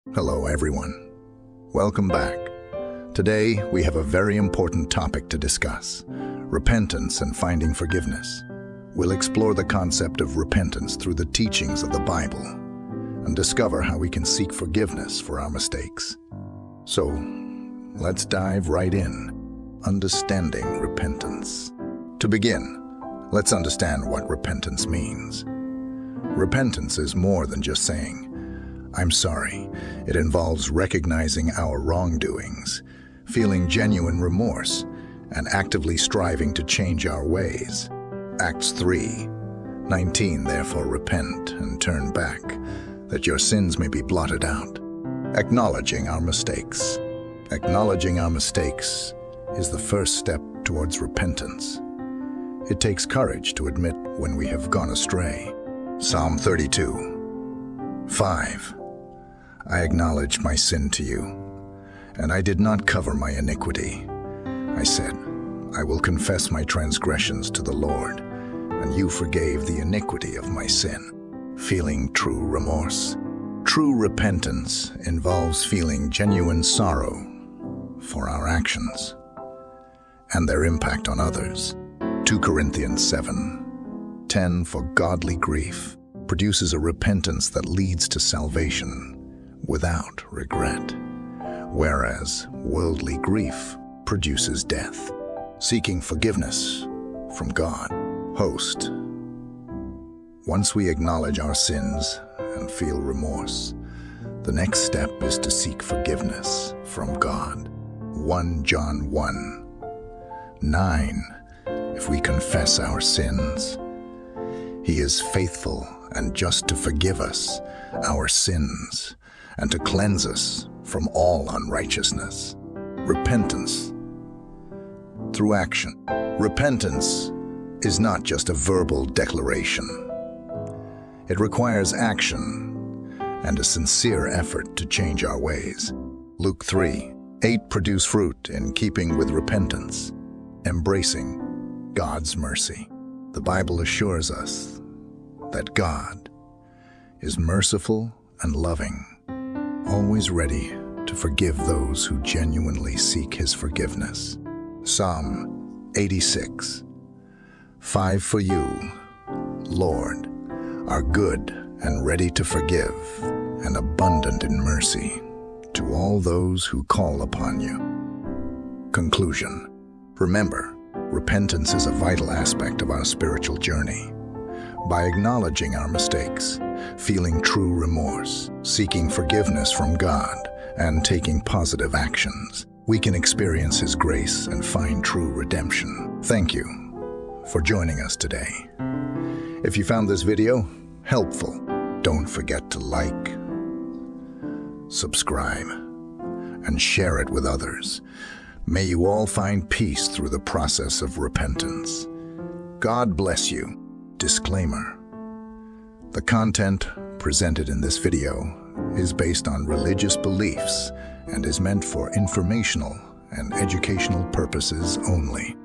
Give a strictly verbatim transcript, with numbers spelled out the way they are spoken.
Hello everyone. Welcome back. Today we have a very important topic to discuss: repentance and finding forgiveness. We'll explore the concept of repentance through the teachings of the Bible and discover how we can seek forgiveness for our mistakes. So, let's dive right in. Understanding repentance. To begin, let's understand what repentance means. Repentance is more than just saying, "I'm sorry." It involves recognizing our wrongdoings, feeling genuine remorse, and actively striving to change our ways. Acts three nineteen, therefore repent and turn back, that your sins may be blotted out. Acknowledging our mistakes. Acknowledging our mistakes is the first step towards repentance. It takes courage to admit when we have gone astray. Psalm thirty-two five. I acknowledge my sin to you, and I did not cover my iniquity. I said, I will confess my transgressions to the Lord, and you forgave the iniquity of my sin. Feeling true remorse. True repentance involves feeling genuine sorrow for our actions and their impact on others. Second Corinthians seven ten, for godly grief produces a repentance that leads to salvation without regret, whereas worldly grief produces death. Seeking forgiveness from God. Host. Once we acknowledge our sins and feel remorse, the next step is to seek forgiveness from God. First John one nine. If we confess our sins, He is faithful and just to forgive us our sins and to cleanse us from all unrighteousness. Repentance through action. Repentance is not just a verbal declaration. It requires action and a sincere effort to change our ways. Luke three eight, produce fruit in keeping with repentance, embracing God's mercy. The Bible assures us that God is merciful and loving, always ready to forgive those who genuinely seek His forgiveness. Psalm eighty-six five. For you, Lord, are good and ready to forgive and abundant in mercy to all those who call upon you. Conclusion. Remember, repentance is a vital aspect of our spiritual journey. By acknowledging our mistakes, feeling true remorse, seeking forgiveness from God, and taking positive actions, we can experience His grace and find true redemption. Thank you for joining us today. If you found this video helpful, don't forget to like, subscribe, and share it with others. May you all find peace through the process of repentance. God bless you. Disclaimer: the content presented in this video is based on religious beliefs and is meant for informational and educational purposes only.